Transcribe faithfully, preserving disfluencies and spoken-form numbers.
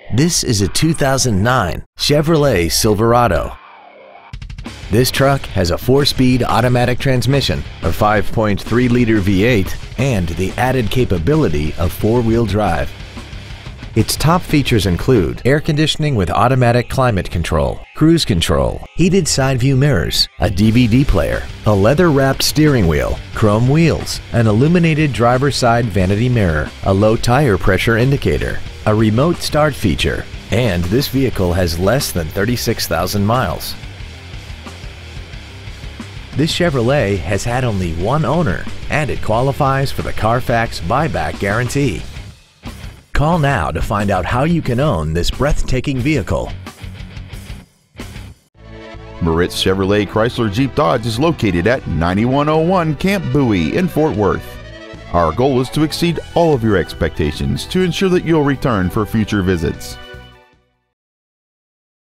This is a two thousand nine Chevrolet Silverado. This truck has a four-speed automatic transmission, a five point three liter V eight, and the added capability of four-wheel drive. Its top features include air conditioning with automatic climate control, cruise control, heated side view mirrors, a D V D player, a leather-wrapped steering wheel, chrome wheels, an illuminated driver's side vanity mirror, a low tire pressure indicator, a remote start feature, and this vehicle has less than thirty-six thousand miles. This Chevrolet has had only one owner, and it qualifies for the Carfax buyback guarantee. Call now to find out how you can own this breathtaking vehicle. Moritz Chevrolet Chrysler Jeep Dodge is located at ninety-one oh one Camp Bowie in Fort Worth. Our goal is to exceed all of your expectations to ensure that you'll return for future visits.